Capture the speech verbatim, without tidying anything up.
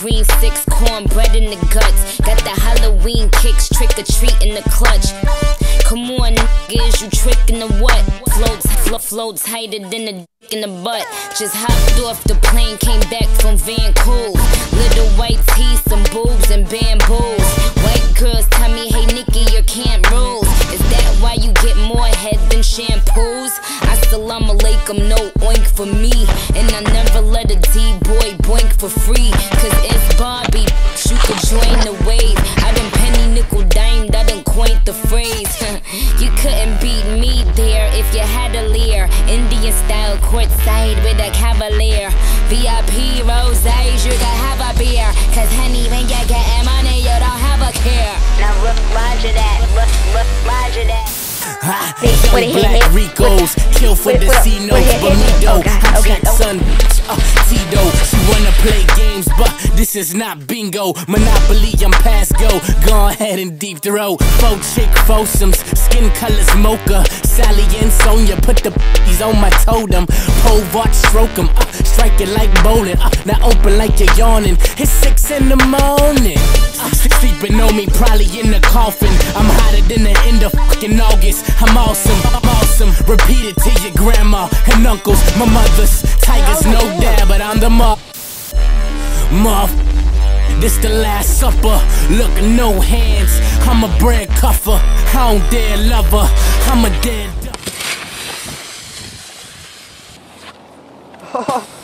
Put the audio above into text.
green six, cornbread in the guts. Got the Halloween kicks, trick or treat in the clutch. Come on, niggas, you trickin' the what? Floats, flo floats tighter than a dick in the butt. Just hopped off the plane, came back from Vancouver. Little white teeth, some boobs and bamboos. White girls tell me, hey Nikki, your camp rules. Is that why you get more head than shampoos? Assalamu alaikum, no oink for me. And I never let a D-boy boink for free. Cause it's Barbie, you could join the wave. I done penny nickel dimed, I done coined the phrase. You couldn't beat me there if you had a leer. Indian style courtside with a cavalier. V I P roses, you can have a beer. Cause honey, when you getting money, you don't have a care. Now look, roger that, look, look, roger that. Ha, young black Ricos, kill for the C-notes, Bonito, I'm Jackson, uh, Tito. She wanna play games, but this is not bingo. Monopoly, I'm past go. Go ahead and deep throw. Faux chick, foursomes, skin colors mocha. Sally and Sonia, put the p***s on my totem. Pole watch, stroke 'em, uh, strike it like bowling. Uh, now open like you're yawning. It's six in the morning. Uh, sleeping on me, probably in the coffin. I'm hotter than the end of fucking August. I'm awesome, I'm awesome. Repeat it to your grandma and uncles, my mothers. Tigers, no dad, but I'm the muff. Muff. This the last supper. Look, no hands. I'm a bread cuffer. I don't dare love her. I'm a dead.